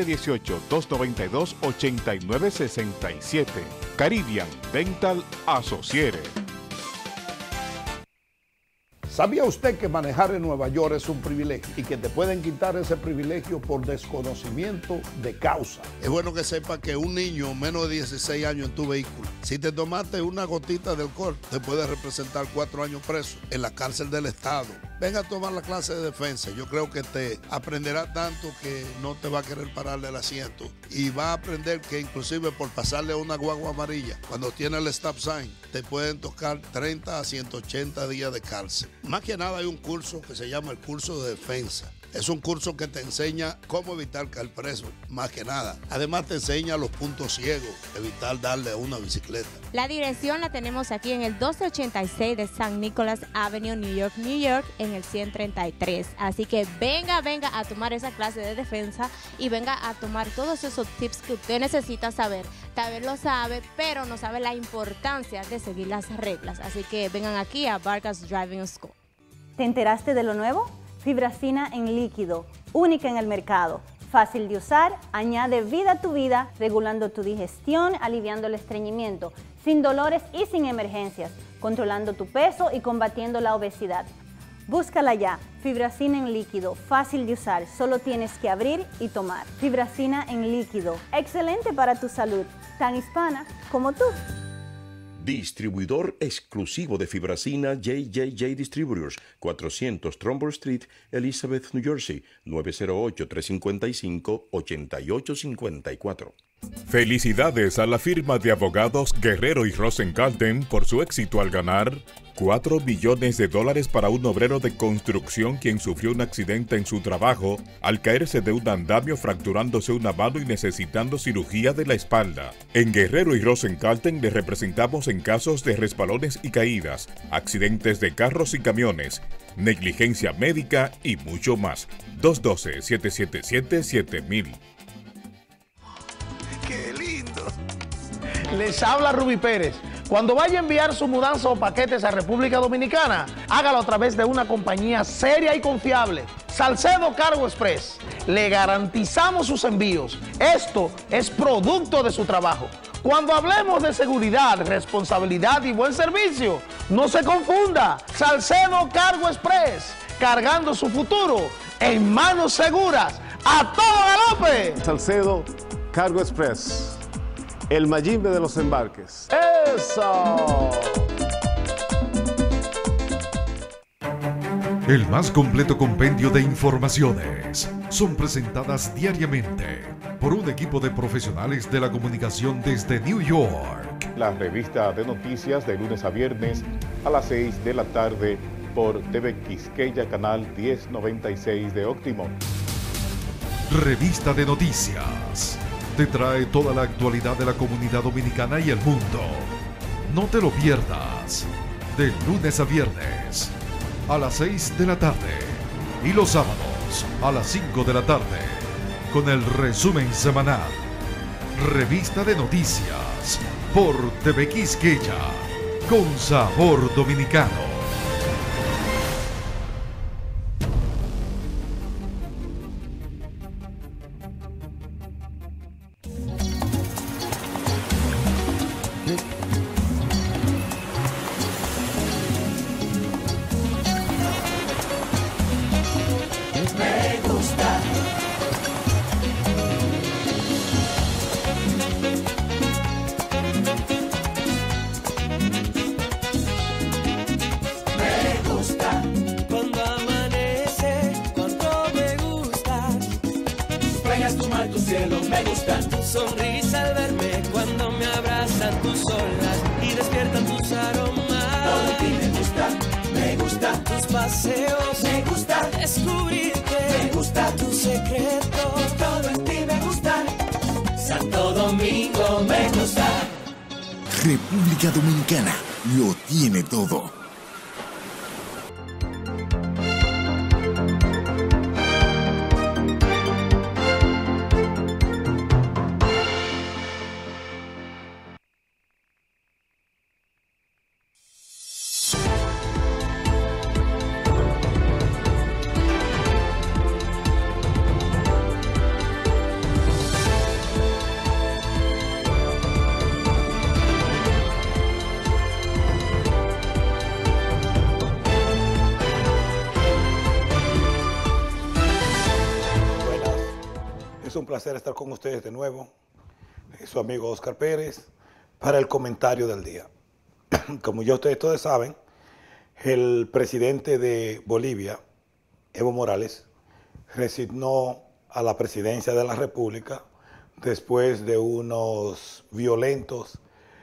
718-292-8967. Caribbean Dental Associates. ¿Sabía usted que manejar en Nueva York es un privilegio y que te pueden quitar ese privilegio por desconocimiento de causa? Es bueno que sepa que un niño menos de 16 años en tu vehículo, si te tomaste una gotita de alcohol, te puede representar 4 años preso en la cárcel del estado. Venga a tomar la clase de defensa. Yo creo que te aprenderá tanto que no te va a querer parar del asiento. Y va a aprender que inclusive por pasarle a una guagua amarilla, cuando tiene el stop sign, te pueden tocar 30 a 180 días de cárcel. Más que nada hay un curso que se llama el curso de defensa. Es un curso que te enseña cómo evitar caer preso, más que nada. Además te enseña los puntos ciegos, evitar darle a una bicicleta. La dirección la tenemos aquí en el 1286 de San Nicolás Avenue, New York, New York, en el 133. Así que venga a tomar esa clase de defensa y venga a tomar todos esos tips que usted necesita saber. Tal vez lo sabe, pero no sabe la importancia de seguir las reglas. Así que vengan aquí a Vargas Driving School. ¿Te enteraste de lo nuevo? Fibracina en líquido, única en el mercado, Fácil de usar, añade vida a tu vida, regulando tu digestión, aliviando el estreñimiento, sin dolores y sin emergencias, controlando tu peso y combatiendo la obesidad. Búscala ya, Fibracina en líquido, fácil de usar, solo tienes que abrir y tomar. Fibracina en líquido, excelente para tu salud, tan hispana como tú. Distribuidor exclusivo de Fibracina JJJ Distributors, 400 Trumbull Street, Elizabeth, New Jersey, 908-355-8854. Felicidades a la firma de abogados Guerrero y Rosenkalten por su éxito al ganar $4 millones para un obrero de construcción quien sufrió un accidente en su trabajo al caerse de un andamio fracturándose una mano y necesitando cirugía de la espalda. En Guerrero y Rosenkalten le representamos en casos de resbalones y caídas, accidentes de carros y camiones, negligencia médica y mucho más. 212-777-7000. ¡Qué lindo! Les habla Ruby Pérez. Cuando vaya a enviar su mudanza o paquetes a República Dominicana, hágalo a través de una compañía seria y confiable, Salcedo Cargo Express. Le garantizamos sus envíos. Esto es producto de su trabajo. Cuando hablemos de seguridad, responsabilidad y buen servicio, no se confunda. Salcedo Cargo Express, cargando su futuro en manos seguras. ¡A todo galope! Salcedo Cargo Express, el Mayimbe de los embarques. ¡Eso! El más completo compendio de informaciones son presentadas diariamente por un equipo de profesionales de la comunicación desde New York. La revista de noticias de lunes a viernes a las 6 de la tarde por TV Quisqueya, canal 1096 de Óptimo. Revista de noticias. Te trae toda la actualidad de la comunidad dominicana y el mundo. No te lo pierdas. De lunes a viernes a las 6 de la tarde y los sábados a las 5 de la tarde con el resumen semanal. Revista de noticias por TV Quisqueya con sabor dominicano. República Dominicana lo tiene todo. Un placer estar con ustedes de nuevo, su amigo Oscar Pérez, para el comentario del día. Como ya ustedes todos saben, el presidente de Bolivia, Evo Morales, resignó a la presidencia de la República después de unos violentos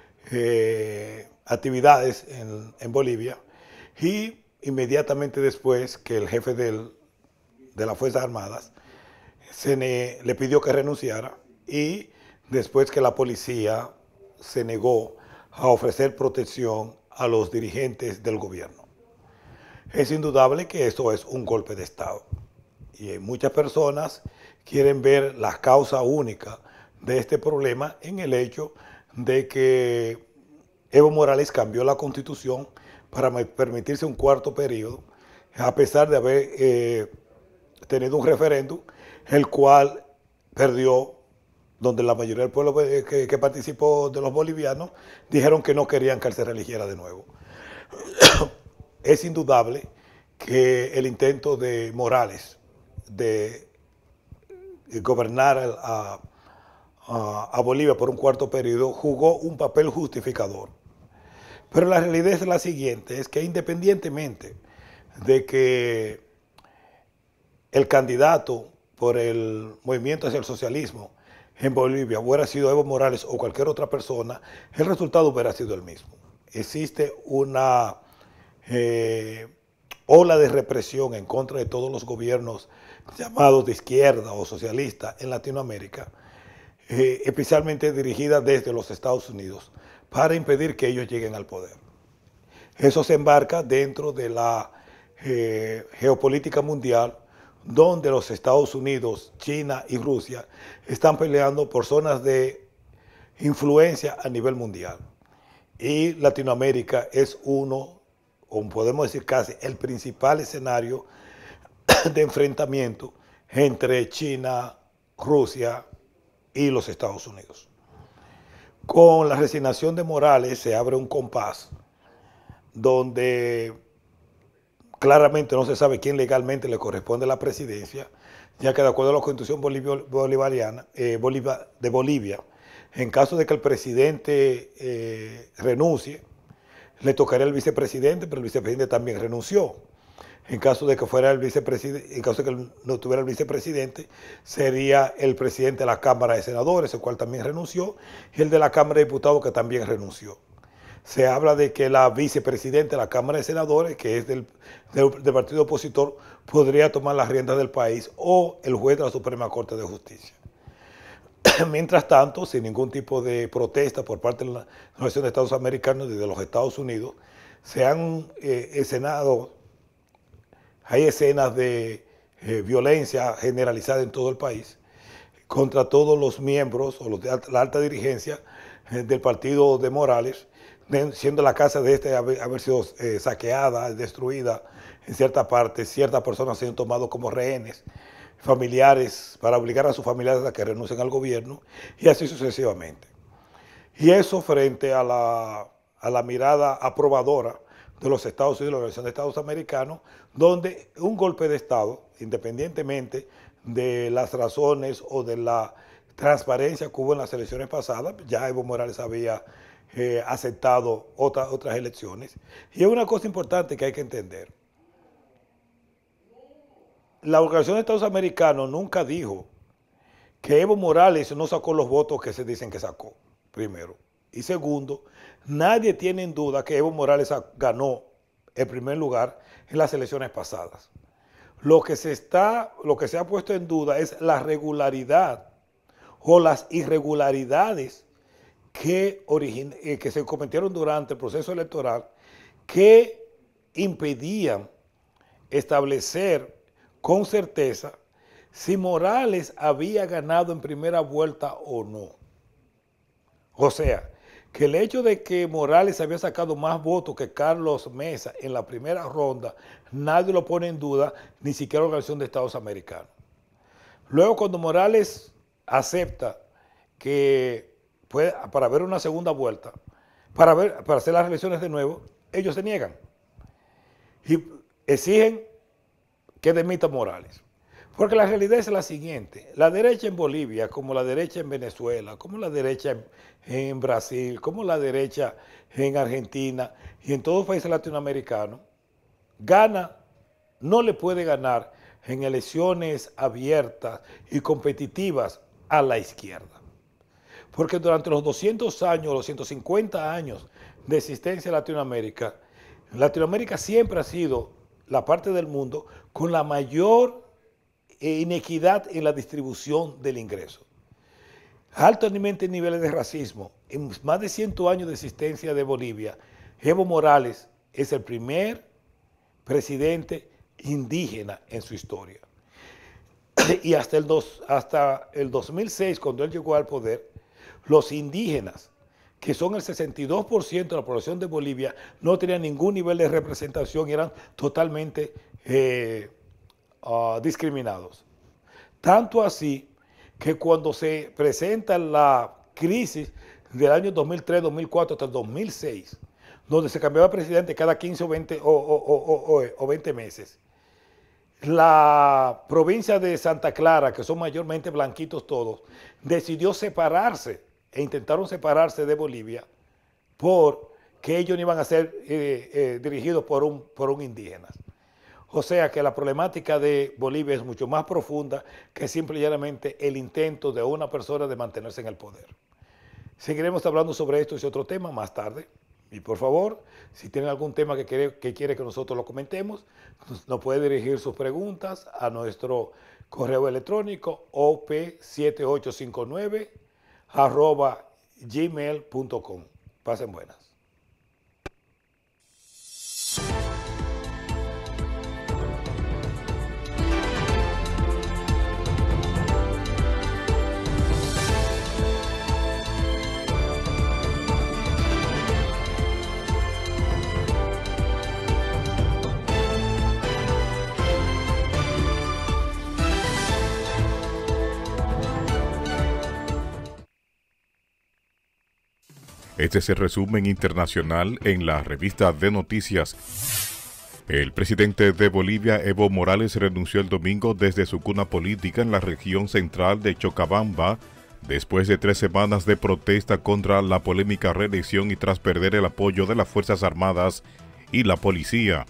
actividades en Bolivia y inmediatamente después que el jefe de las Fuerzas Armadas le pidió que renunciara y después que la policía se negó a ofrecer protección a los dirigentes del gobierno. Es indudable que esto es un golpe de Estado y muchas personas quieren ver la causa única de este problema en el hecho de que Evo Morales cambió la Constitución para permitirse un cuarto periodo, a pesar de haber tenido un referéndum el cual perdió, donde la mayoría del pueblo que participó de los bolivianos dijeron que no querían que él se reeligiera de nuevo. Es indudable que el intento de Morales de gobernar a Bolivia por un cuarto periodo jugó un papel justificador. Pero la realidad es la siguiente, es que independientemente de que el candidato por el movimiento hacia el socialismo en Bolivia hubiera sido Evo Morales o cualquier otra persona, el resultado hubiera sido el mismo. Existe una ola de represión en contra de todos los gobiernos llamados de izquierda o socialistas en Latinoamérica, especialmente dirigida desde los Estados Unidos, para impedir que ellos lleguen al poder. Eso se embarca dentro de la geopolítica mundial, donde los Estados Unidos, China y Rusia están peleando por zonas de influencia a nivel mundial. Y Latinoamérica es uno, o podemos decir casi, el principal escenario de enfrentamiento entre China, Rusia y los Estados Unidos. Con la resignación de Morales se abre un compás donde claramente no se sabe quién legalmente le corresponde la presidencia, ya que de acuerdo a la Constitución bolivariana de Bolivia, en caso de que el presidente renuncie, le tocaría al vicepresidente, pero el vicepresidente también renunció. En caso de que fuera el vicepresidente, en caso de que no tuviera el vicepresidente, sería el presidente de la Cámara de Senadores, el cual también renunció, y el de la Cámara de Diputados, que también renunció. Se habla de que la vicepresidenta de la Cámara de Senadores, que es del partido opositor, podría tomar las riendas del país, o el juez de la Suprema Corte de Justicia. Mientras tanto, sin ningún tipo de protesta por parte de la Organización de Estados Americanos y de los Estados Unidos, se han hay escenas de violencia generalizada en todo el país contra todos los miembros o la alta dirigencia del partido de Morales, siendo la casa de haber sido saqueada, destruida en cierta parte, ciertas personas se han tomado como rehenes, familiares, para obligar a sus familiares a que renuncien al gobierno, y así sucesivamente. Y eso frente a la mirada aprobadora de los Estados Unidos, la Organización de Estados Americanos, donde un golpe de Estado, independientemente de las razones o de la transparencia que hubo en las elecciones pasadas, ya Evo Morales había aceptado otras elecciones. Y es una cosa importante que hay que entender. La Organización de Estados Americanos nunca dijo que Evo Morales no sacó los votos que se dicen que sacó, primero. Y segundo, nadie tiene en duda que Evo Morales ganó el primer lugar en las elecciones pasadas. Lo que se ha puesto en duda es la regularidad o las irregularidades que se cometieron durante el proceso electoral, que impedían establecer con certeza si Morales había ganado en primera vuelta o no. O sea, que el hecho de que Morales había sacado más votos que Carlos Mesa en la primera ronda, nadie lo pone en duda, ni siquiera la Organización de Estados Americanos. Luego, cuando Morales acepta que para ver una segunda vuelta, para hacer las elecciones de nuevo, ellos se niegan y exigen que demita Morales. Porque la realidad es la siguiente: la derecha en Bolivia, como la derecha en Venezuela, como la derecha en Brasil, como la derecha en Argentina y en todos los países latinoamericanos, no le puede ganar en elecciones abiertas y competitivas a la izquierda. Porque durante los 200 años, los 150 años de existencia de Latinoamérica siempre ha sido la parte del mundo con la mayor inequidad en la distribución del ingreso. Altos niveles de racismo. En más de 100 años de existencia de Bolivia, Evo Morales es el primer presidente indígena en su historia. Y hasta el 2006, cuando él llegó al poder, los indígenas, que son el 62% de la población de Bolivia, no tenían ningún nivel de representación y eran totalmente discriminados. Tanto así que cuando se presenta la crisis del año 2003, 2004 hasta el 2006, donde se cambiaba presidente cada 15 o 20 meses, la provincia de Santa Clara, que son mayormente blanquitos todos, decidió separarse e intentaron separarse de Bolivia porque ellos no iban a ser dirigidos por un indígena. O sea que la problemática de Bolivia es mucho más profunda que simple y llanamente el intento de una persona de mantenerse en el poder. Seguiremos hablando sobre esto y otro tema más tarde. Y por favor, si tienen algún tema que quiere que nosotros lo comentemos, nos puede dirigir sus preguntas a nuestro correo electrónico op789@gmail.com. Pasen buenas. Este es el resumen internacional en la revista de noticias. El presidente de Bolivia, Evo Morales, renunció el domingo desde su cuna política en la región central de Chocabamba, después de 3 semanas de protesta contra la polémica reelección y tras perder el apoyo de las Fuerzas Armadas y la policía.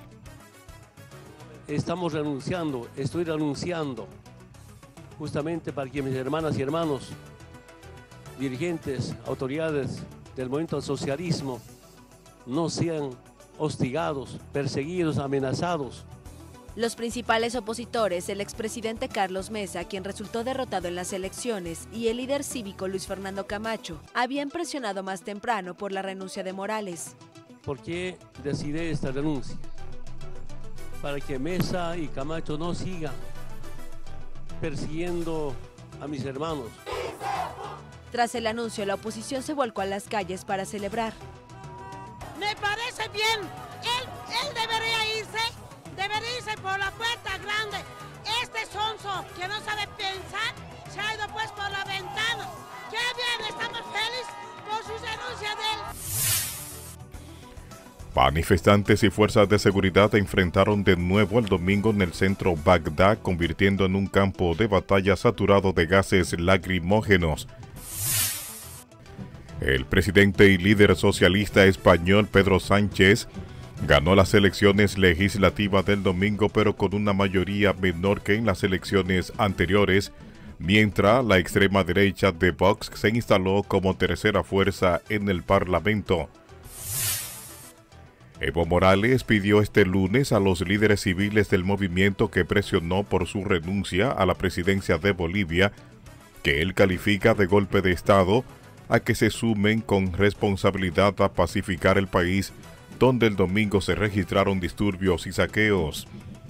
Estoy renunciando, justamente para que mis hermanas y hermanos, dirigentes, autoridades del movimiento al socialismo, no sean hostigados, perseguidos, amenazados. Los principales opositores, el expresidente Carlos Mesa, quien resultó derrotado en las elecciones, y el líder cívico Luis Fernando Camacho, habían presionado más temprano por la renuncia de Morales. ¿Por qué decidí esta renuncia? Para que Mesa y Camacho no sigan persiguiendo a mis hermanos. Tras el anuncio, la oposición se volcó a las calles para celebrar. Me parece bien. Él debería irse por la puerta grande. Este sonso que no sabe pensar se ha ido pues por la ventana. ¡Qué bien! Estamos felices por su renuncia de él. Manifestantes y fuerzas de seguridad enfrentaron de nuevo el domingo en el centro Bagdad, convirtiendo en un campo de batalla saturado de gases lacrimógenos. El presidente y líder socialista español Pedro Sánchez ganó las elecciones legislativas del domingo, pero con una mayoría menor que en las elecciones anteriores, mientras la extrema derecha de Vox se instaló como tercera fuerza en el Parlamento. Evo Morales pidió este lunes a los líderes civiles del movimiento que presionó por su renuncia a la presidencia de Bolivia, que él califica de golpe de Estado, a que se sumen con responsabilidad a pacificar el país, donde el domingo se registraron disturbios y saqueos.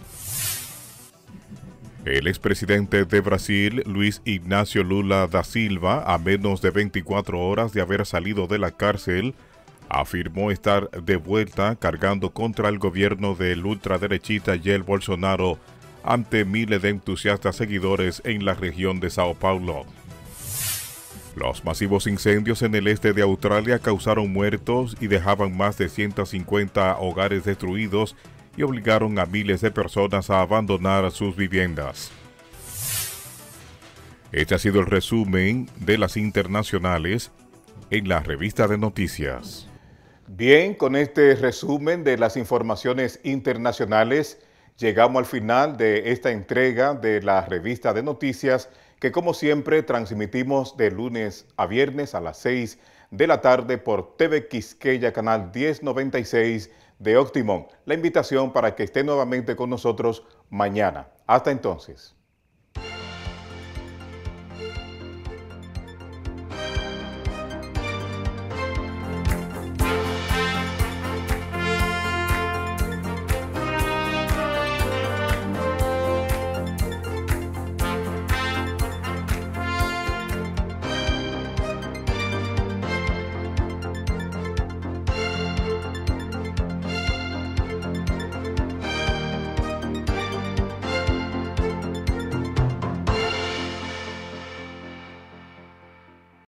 El expresidente de Brasil, Luis Ignacio Lula da Silva, a menos de 24 horas de haber salido de la cárcel, afirmó estar de vuelta cargando contra el gobierno del ultraderechista Jair Bolsonaro ante miles de entusiastas seguidores en la región de Sao Paulo. Los masivos incendios en el este de Australia causaron muertos y dejaban más de 150 hogares destruidos y obligaron a miles de personas a abandonar sus viviendas. Este ha sido el resumen de las internacionales en la revista de noticias. Bien, con este resumen de las informaciones internacionales, llegamos al final de esta entrega de la revista de noticias que, como siempre, transmitimos de lunes a viernes a las 6 de la tarde por TV Quisqueya, canal 1096 de Optimum. La invitación para que esté nuevamente con nosotros mañana. Hasta entonces.